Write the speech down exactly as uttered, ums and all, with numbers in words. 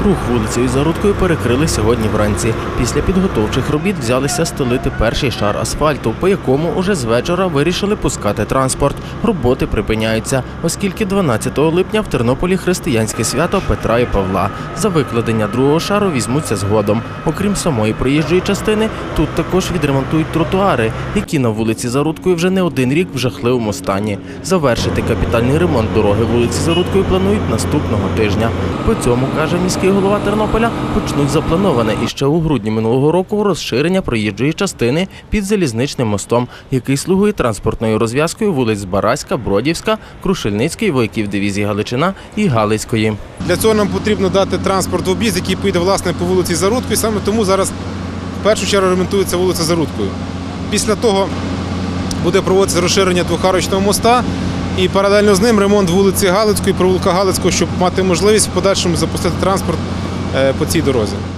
Рух вулицею Зарудкою перекрили сьогодні вранці. Після підготовчих робіт взялися стелити перший шар асфальту, по якому уже з вечора вирішили пускати транспорт. Роботи припиняються, оскільки дванадцятого липня в Тернополі християнське свято Петра і Павла. За викладення другого шару візьмуться згодом. Окрім самої проїжджої частини, тут також відремонтують тротуари, які на вулиці Зарудкою вже не один рік в жахливому стані. Завершити капітальний ремонт дороги вулиці Зарудкою планують наступного тижня. По цьому, каже міський голова Тернополя, почнуть заплановане іще у грудні минулого року розширення проїжджої частини під залізничним мостом, який слугує транспортною розв'язкою вулиць Збаразька, Бродівська, Крушельницької, вояків дивізії Галичина і Галицької. Для цього нам потрібно дати транспорт в об'їзд, який поїде власне по вулиці Зарудкою. Саме тому зараз в першу чергу ремонтується вулиця Зарудкою. Після того буде проводитися розширення двохарочного моста і паралельно з ним ремонт вулиці Галицької, провулка Галицького, щоб мати можливість в подальшому запустити транспорт по цій дорозі.